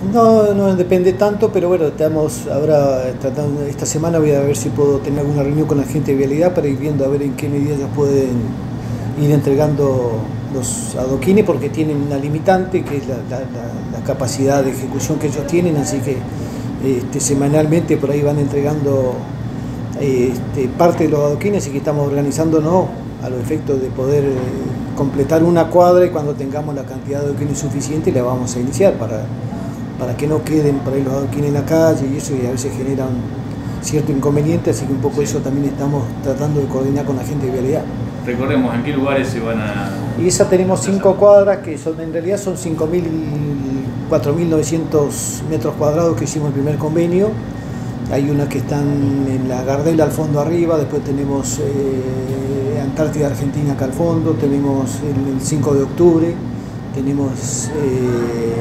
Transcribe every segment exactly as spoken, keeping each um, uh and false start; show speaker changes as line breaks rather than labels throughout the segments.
No, no depende tanto, pero bueno, estamos ahora tratando, esta semana voy a ver si puedo tener alguna reunión con la gente de vialidad para ir viendo a ver en qué medida ellos pueden ir entregando los adoquines, porque tienen una limitante que es la, la, la, la capacidad de ejecución que ellos tienen, así que este, semanalmente por ahí van entregando este, parte de los adoquines, y que estamos organizándonos a los efectos de poder eh, completar una cuadra, y cuando tengamos la cantidad de adoquines suficiente la vamos a iniciar para, para que no queden por ahí los adoquines en la calle y eso, y a veces generan cierto inconveniente, así que un poco eso también estamos tratando de coordinar con la gente de vialidad.
Recordemos, ¿en qué lugares se van a...?
Y esa tenemos cinco cuadras que son, en realidad son cinco mil, cuatro mil novecientos metros cuadrados que hicimos el primer convenio. Hay una que están en la Gardel al fondo arriba, después tenemos eh, Antártida Argentina acá al fondo, tenemos el, el cinco de octubre, tenemos eh,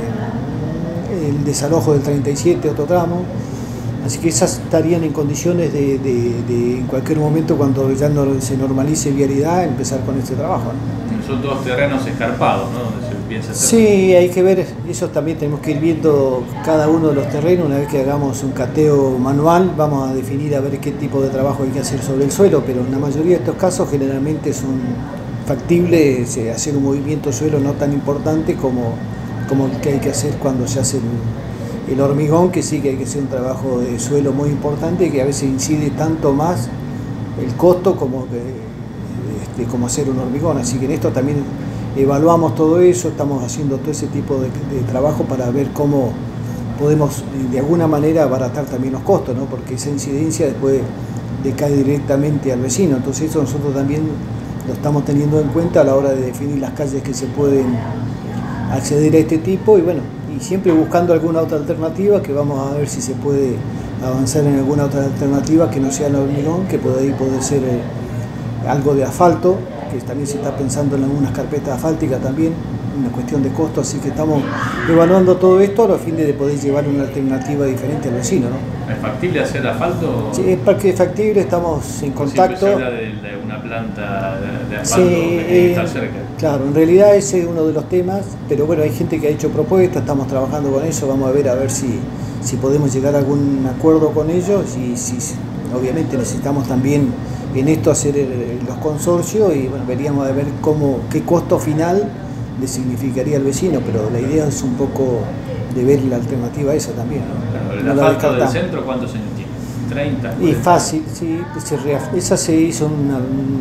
el desalojo del treinta y siete, otro tramo. Así que esas estarían en condiciones de, de, de en cualquier momento, cuando ya no, se normalice vialidad, empezar con este trabajo, ¿no?
Son todos terrenos escarpados, ¿no? Donde se piensa hacer.
Sí, hay que ver, eso también tenemos que ir viendo cada uno de los terrenos. Una vez que hagamos un cateo manual, vamos a definir a ver qué tipo de trabajo hay que hacer sobre el suelo, pero en la mayoría de estos casos generalmente es un factible eh, hacer un movimiento suelo no tan importante como, como el que hay que hacer cuando se hace el, el hormigón, que sí que hay que hacer un trabajo de suelo muy importante, que a veces incide tanto más el costo como, que, este, como hacer un hormigón. Así que en esto también evaluamos todo eso, estamos haciendo todo ese tipo de, de trabajo para ver cómo podemos de alguna manera abaratar también los costos, ¿no? Porque esa incidencia después decae directamente al vecino. Entonces eso nosotros también lo estamos teniendo en cuenta a la hora de definir las calles que se pueden acceder a este tipo, y bueno, y siempre buscando alguna otra alternativa, que vamos a ver si se puede avanzar en alguna otra alternativa que no sea el hormigón, que puede, puede ser eh, algo de asfalto, que también se está pensando en algunas carpetas asfálticas también, una cuestión de costo, así que estamos evaluando todo esto a fin de poder llevar una alternativa diferente al vecino, ¿no?
¿Es factible hacer asfalto?
Sí, es porque es factible, estamos en contacto.
Se habla de, de una planta de, de asfalto, sí, que tiene que estar cerca.
Claro, en realidad ese es uno de los temas, pero bueno, hay gente que ha hecho propuestas, estamos trabajando con eso, vamos a ver a ver si, si podemos llegar a algún acuerdo con ellos, y si obviamente necesitamos también en esto hacer el, los consorcios, y bueno, veríamos a ver cómo, qué costo final le significaría al vecino, pero la idea es un poco de ver la alternativa esa también, ¿no?
Claro, el
no
asfalto del centro, ¿cuántos años tiene? treinta.
Y fácil, sí, se re, esa se hizo una,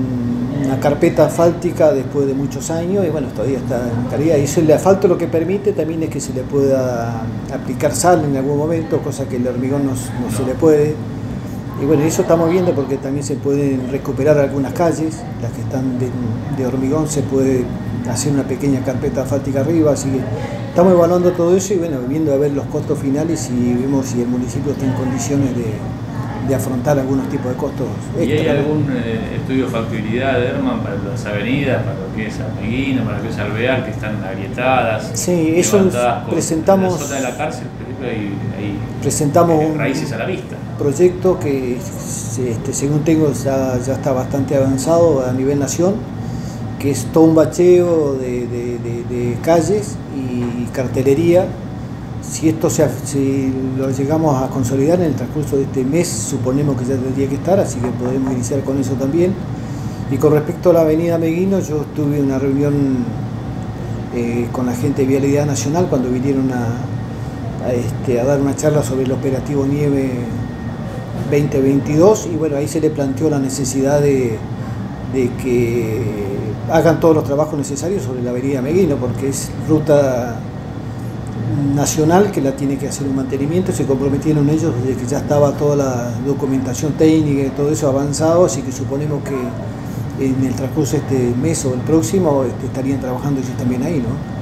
una carpeta asfáltica después de muchos años, y bueno, todavía está en calidad. Y eso, el asfalto lo que permite también es que se le pueda aplicar sal en algún momento, cosa que el hormigón no, no, no. se le puede. Y bueno, eso estamos viendo, porque también se pueden recuperar algunas calles, las que están de, de hormigón, se puede hacer una pequeña carpeta asfáltica arriba, así que estamos evaluando todo eso y bueno, viendo a ver los costos finales y vemos si el municipio está en condiciones de, de afrontar algunos tipos de costos extra.
¿Y hay algún eh, estudio de factibilidad de Herman para las avenidas, para lo que es Ameguino, para lo que es Alvear, que están agrietadas?
Sí, eso presentamos.
En la zona de la cárcel, por ejemplo, hay, hay
presentamos
eh, raíces a la vista.
Proyecto que, este, según tengo, ya, ya está bastante avanzado a nivel nación, que es todo un bacheo de, de, de, de calles y cartelería. Si esto se, si lo llegamos a consolidar en el transcurso de este mes, suponemos que ya tendría que estar, así que podemos iniciar con eso también. Y con respecto a la avenida Meguino, yo tuve una reunión eh, con la gente de Vialidad Nacional cuando vinieron a, a, este, a dar una charla sobre el operativo Nieve veinte veintidós, y bueno, ahí se le planteó la necesidad de, de que hagan todos los trabajos necesarios sobre la avenida Meguino, porque es ruta nacional que la tiene que hacer un mantenimiento. Se comprometieron ellos desde que ya estaba toda la documentación técnica y todo eso avanzado, así que suponemos que en el transcurso de este mes o el próximo este, estarían trabajando ellos también ahí, ¿no?